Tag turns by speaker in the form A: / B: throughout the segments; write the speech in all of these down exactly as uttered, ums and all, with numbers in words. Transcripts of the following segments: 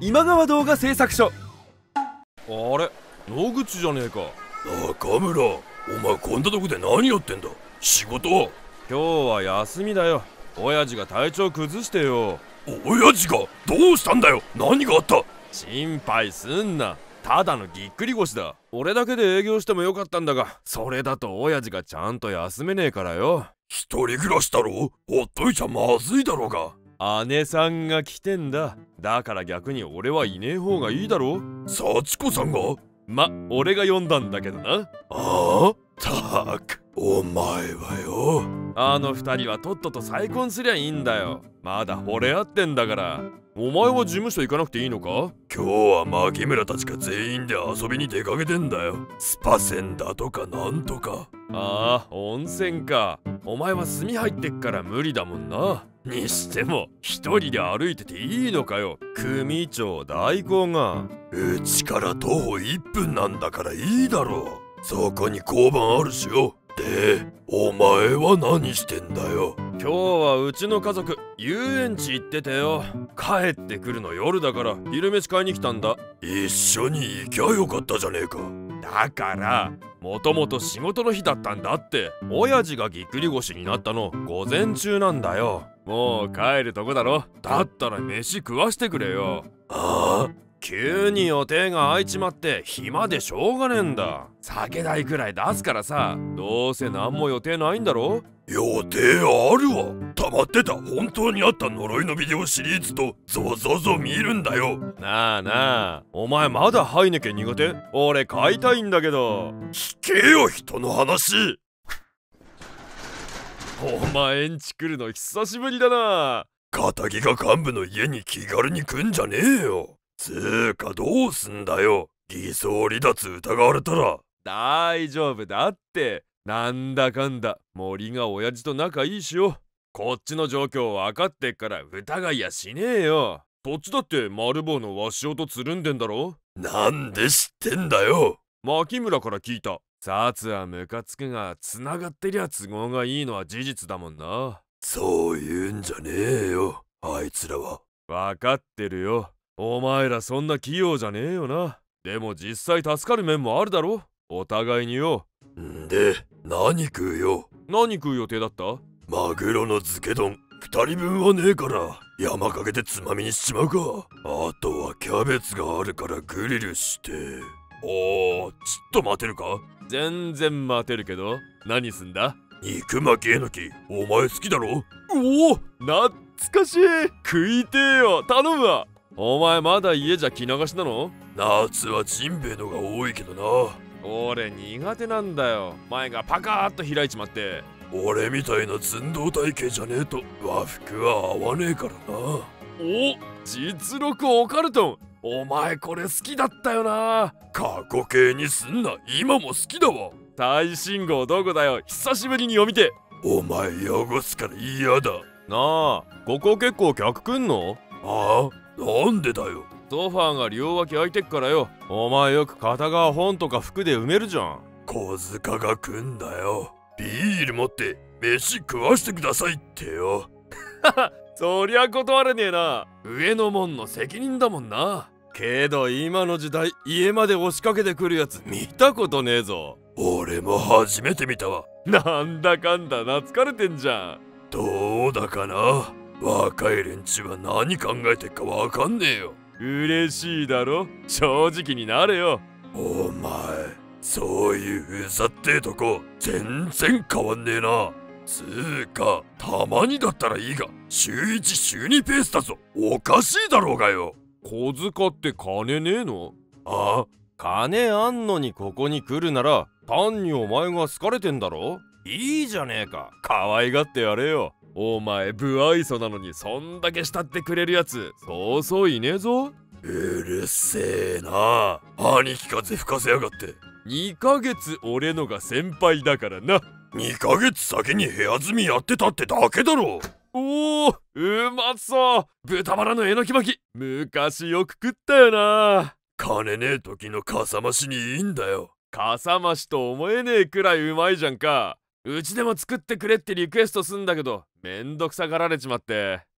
A: 今川動画制作所。
B: あれ、野口じゃねえか。
C: 中村、お前こんなとこで何やってんだ。仕事は？
B: 今日は休みだよ。親父が体調崩してよ。
C: 親父がどうしたんだよ。何があった？
B: 心配すんな。ただのぎっくり腰だ。俺だけで営業してもよかったんだが、それだと親父がちゃんと休めねえからよ。
C: 一人暮らしだろ。ほっといちゃまずいだろうが。
B: 姉さんが来てんだ。だから逆に俺はいねえ方がいいだろ。
C: 幸子さんが？
B: ま、俺が呼んだんだけどな。
C: ああ、たく、お前はよ。
B: あの二人はとっとと再婚すりゃいいんだよ。まだ惚れ合ってんだから。お前は事務所行かなくていいのか？
C: 今日は牧村たちが全員で遊びに出かけてんだよ。スパ船だとかなんとか。
B: ああ、温泉か。お前は炭入ってっから無理だもんな。にしても一人で歩いてていいのかよ。組長代行が。
C: うちから徒歩いっぷんなんだからいいだろう。そこに交番あるしよ。で、お前は何してんだよ。
B: 今日はうちの家族遊園地行っててよ。帰ってくるの夜だから昼飯買いに来たんだ。
C: 一緒に行きゃよかったじゃねえか。
B: だからもともと仕事の日だったんだって。親父がぎっくり腰になったの午前中なんだよ。もう帰るとこだろ。だったら飯食わしてくれよ。
C: ああ、
B: 急に予定が空いちまって暇でしょうがねえんだ。酒代くらい出すからさ。どうせ何も予定ないんだろ。
C: 予定あるわ。溜まってた本当にあった呪いのビデオシリーズとゾゾゾ見るんだよ。
B: なあなあ、お前まだハイネケン苦手？俺買いたいんだけど。
C: 聞けよ人の話。
B: お前んち来るの久しぶりだな。
C: 片木が幹部の家に気軽に来んじゃねえよ。つーかどうすんだよ。偽装離脱疑われたら。
B: 大丈夫だって。なんだかんだ森が親父と仲いいしよ。こっちの状況分かってっから疑いやしねえよ。そっちだって丸坊の鷲尾とつるんでんだろ。
C: なんで知ってんだよ。
B: 牧村から聞いた。薩はムカつくが繋がってりゃ都合がいいのは事実だもんな。
C: そういうんじゃねえよあいつらは。
B: 分かってるよ。お前らそんな器用じゃねえよな。でも実際助かる面もあるだろ。お互いによ。
C: んで何食うよ。
B: 何食う予定だった？
C: マグロの漬け丼二人分はねえから山かけてつまみにしちまうか。あとはキャベツがあるからグリルして。おー、ちっと待てるか？
B: 全然待てるけど。何すんだ？
C: 肉巻きえのきお前好きだろ？
B: おお、懐かしい。食いてえよ。頼むわ。お前まだ家じゃ着流しなの？
C: 夏はジンベエのが多いけどな。
B: 俺苦手なんだよ。前がパカーッと開いちまって。
C: 俺みたいな寸胴体型じゃねえと和服は合わねえからな。
B: お、実録オカルトン。お前これ好きだったよな。
C: 過去形にすんな。今も好きだわ。
B: 最新号どこだよ。久しぶりに読みて。
C: お前汚すから嫌だ
B: なあ。ここ結構客来んの？
C: ああ、なんでだよ。
B: ソファーが両脇空いてっからよ。お前よく片側本とか服で埋めるじゃん。
C: 小塚が来んだよ。ビール持って飯食わしてくださいってよ。
B: そりゃ断れねえな。上の門の責任だもんな。けど今の時代家まで押しかけてくるやつ見たことねえぞ。
C: 俺も初めて見たわ。
B: なんだかんだ懐かれてんじゃん。
C: どうだかな。若い連中は何考えてっかわかんねえよ。
B: 嬉しいだろ。正直になれよ。
C: お前そういううざってえとこ全然変わんねえな。つーかたまにだったらいいが週いち週にペースだぞ。おかしいだろうがよ。
B: 小塚って金ねえの？
C: ああ、
B: 金あんのにここに来るなら単にお前が好かれてんだろ。いいじゃねえか。可愛がってやれよ。お前不愛想なのにそんだけ慕ってくれるやつそうそういねえぞ。
C: うるせえな。兄貴風吹かせやがって。
B: にかげつ俺のが先輩だからな。
C: にかげつ先に部屋住みやってたってだけだろ。
B: おお、うまそう。豚バラのえのき巻き昔よく食ったよな。
C: 金ねえ時のかさ増しにいいんだよ。
B: かさ増しと思えねえくらいうまいじゃんか。うちでも作ってくれってリクエストすんだけどめんどくさがられちまって。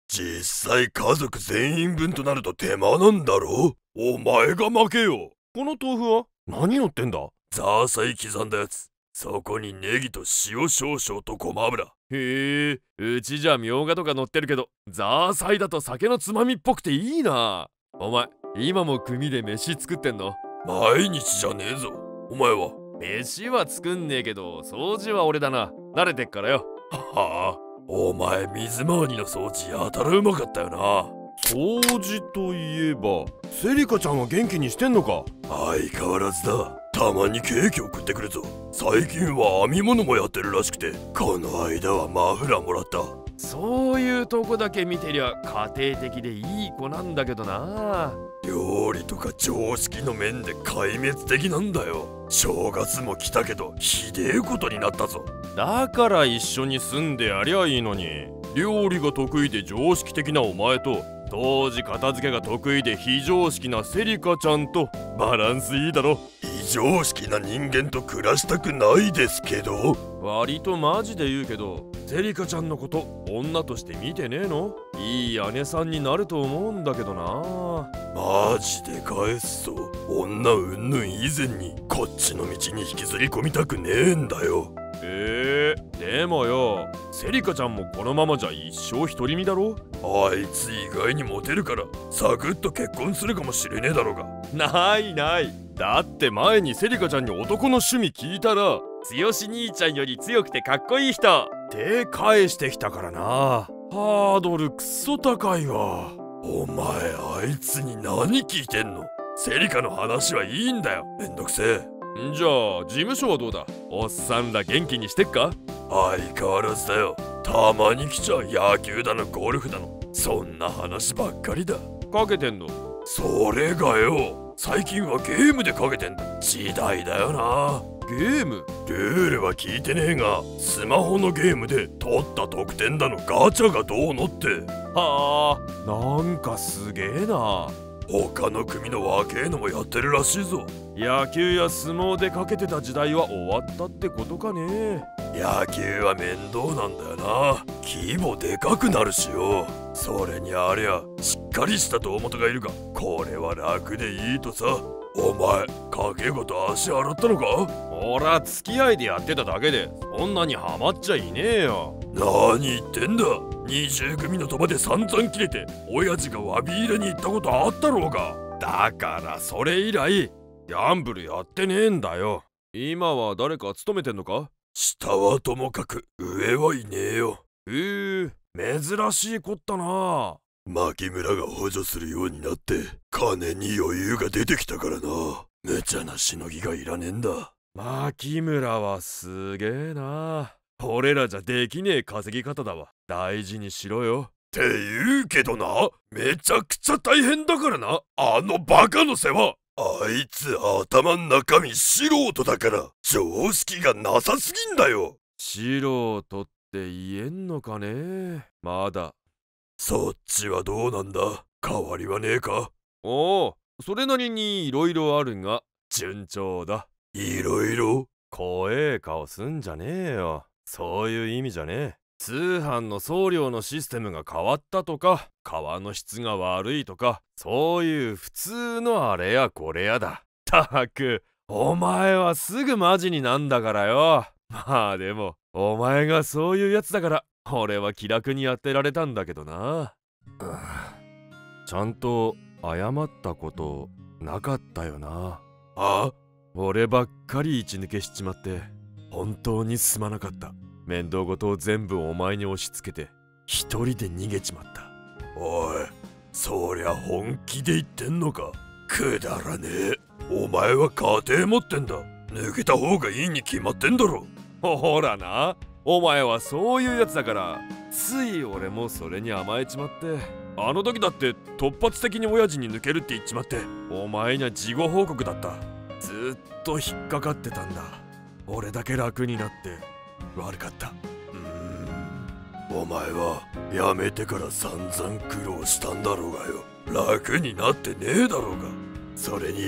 C: 実際家族全員分となると手間なんだろ。お前が負けよ。
B: この豆腐は何乗ってんだ？
C: ザーサイ刻んだやつ。そこにネギと塩少々とごま油。
B: へえ、うちじゃみょうがとか乗ってるけど、ザーサイだと酒のつまみっぽくていいな。お前今も組で飯作ってんの？
C: 毎日じゃねえぞ。お前は？
B: 飯は作んねえけど掃除は俺だな。慣れてっからよ。
C: はあ、お前水回りの掃除やたらうまかったよな。
B: 掃除といえばセリカちゃんは元気にしてんのか？
C: 相変わらずだ。たまにケーキ送ってくるぞ。最近は編み物もやってるらしくて、この間はマフラーもらった。
B: そういうとこだけ見てりゃ家庭的でいい子なんだけどな。
C: 料理とか常識の面で壊滅的なんだよ。正月も来たけどひでえことになったぞ。
B: だから一緒に住んでやりゃいいのに。料理が得意で常識的なお前と当時片付けが得意で非常識なセリカちゃんとバランスいいだろ。
C: 非常識な人間と暮らしたくないですけど。
B: 割とマジで言うけど、セリカちゃんのこと女として見てねえの？いい姉さんになると思うんだけどな。
C: マジで返すぞ。女うんぬん以前にこっちの道に引きずり込みたくねえんだよ。
B: えー、でもよ、セリカちゃんもこのままじゃ一生独り身だろ？
C: あいつ意外にモテるからサクッと結婚するかもしれねえだろうが。
B: ないない。だって前にセリカちゃんに男の趣味聞いたら、強し兄ちゃんより強くてかっこいい人って返してきたからな。ハードルくっそ高いわ。
C: お前あいつに何聞いてんの？セリカの話はいいんだよ。めんどくせえ。
B: じゃあ事務所はどうだ？おっさんら元気にしてっか？
C: 相変わらずだよ。たまに来ちゃ野球だのゴルフだの、そんな話ばっかりだ。
B: かけてんの？
C: それがよ、最近はゲームでかけてんだ。時代だよな。
B: ゲーム？
C: ルールは聞いてねえが、スマホのゲームで取った得点だのガチャがどうのって。
B: はあ、なんかすげえな。
C: 他の組の若えのもやってるらしいぞ。
B: 野球や相撲でかけてた時代は終わったってことかね。
C: 野球は面倒なんだよな。規模でかくなるしよ。それにありゃしっかりした胴元がいるが、これは楽でいいとさ。お前掛け事足洗ったのか？
B: ほら付き合いでやってただけでそんなにハマっちゃいねえよ。
C: 何言ってんだ。二重組の賭場で散々切れて親父が詫び入れに行ったことあったろうが。
B: だからそれ以来ギャンブルやってねえんだよ。今は誰か勤めてんのか？
C: 下はともかく上はいねえよ。
B: へえ、珍しいこったな。
C: 牧村が補助するようになって金に余裕が出てきたからな。無茶なしのぎがいらねえんだ。
B: 牧村はすげえな。俺らじゃできねえ稼ぎ方だわ。大事にしろよ。
C: って言うけどな、めちゃくちゃ大変だからな、あのバカの世話。あいつ頭ん中身素人だから常識がなさすぎんだよ。
B: 素人って言えんのかね。まだ。
C: そっちはどうなんだ？変わりはねえか？
B: おお、それなりにいろいろあるが順調だ。
C: いろいろ？
B: 怖え顔すんじゃねえよ。そういう意味じゃねえ。通販の送料のシステムが変わったとか、革の質が悪いとか、そういう普通のあれやこれやだ。たく、お前はすぐマジになんだからよ。まあでもお前がそういうやつだから俺は気楽にやってられたんだけどな。ちゃんと謝ったことなかったよな。
C: あ？
B: 俺ばっかり一抜けしちまって本当にすまなかった。面倒事を全部お前に押し付けて一人で逃げちまった。
C: おい、そりゃ本気で言ってんのか？くだらねえ。お前は家庭持ってんだ。抜けた方がいいに決まってんだろ。
B: ほらな、お前はそういうやつだからつい俺もそれに甘えちまって。あの時だって突発的に親父に抜けるって言っちまってお前には事後報告だった。ずっと引っかかってたんだ。俺だけ楽になって悪かった。
C: うーん、お前は辞めてから散々苦労したんだろうがよ。楽になってねえだろうが。それに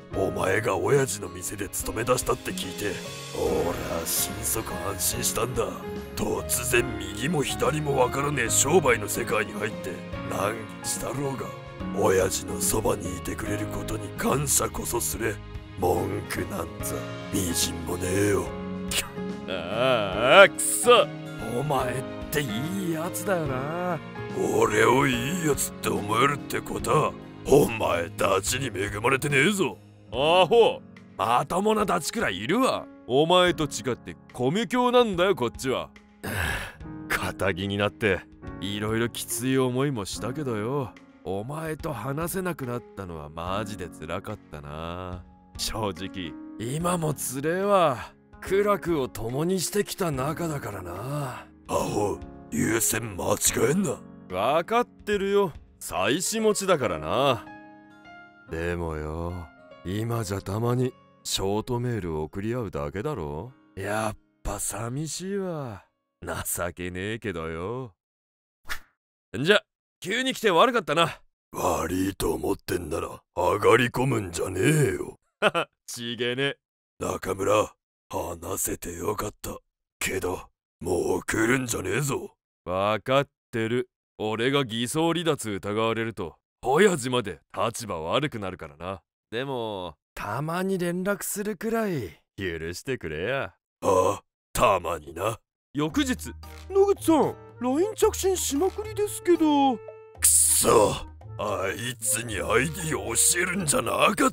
C: お前が親父の店で勤め出したって聞いて、俺は心底安心したんだ。突然右も左もわからねえ商売の世界に入って難儀したろうが、親父のそばにいてくれることに感謝こそすれ。文句なんざみじんもねえよ。
B: ああ、くそ、お前っていいやつだよな。
C: 俺をいいやつって思えるってことは、お前たちに恵まれてねえぞ。
B: アホ、まともなダチくらいいるわ。お前と違ってコミュ教なんだよこっちは。肩気になっていろいろきつい思いもしたけどよ、お前と話せなくなったのはマジで辛かったな。正直今もつれえわ。苦楽を共にしてきた仲だからな。
C: アホ、優先間違えんな。
B: わかってるよ、妻子持ちだからな。でもよ、今じゃたまにショートメール送り合うだけだろ。やっぱ寂しいわ。情けねえけどよ。じゃ、急に来て悪かったな。
C: 悪いと思ってんなら上がり込むんじゃねえよ。
B: はは、ちげね。
C: 中村、話せてよかった。けど、もう来るんじゃねえぞ。
B: わかってる。俺が偽装離脱疑われると、親父まで立場悪くなるからな。でも、たまに連絡するくらい許してくれや。
C: ああ、たまにな。
B: 翌日、野口さん、ライン 着信しまくりですけど。
C: くそ、あいつに アイディー を教えるんじゃなかった。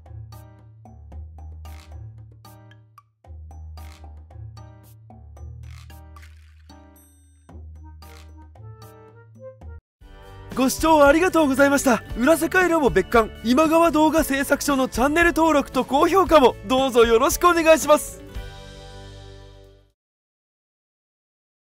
A: ご視聴ありがとうございました。裏世界ロボ別館今川動画製作所のチャンネル登録と高評価もどうぞよろしくお願いします。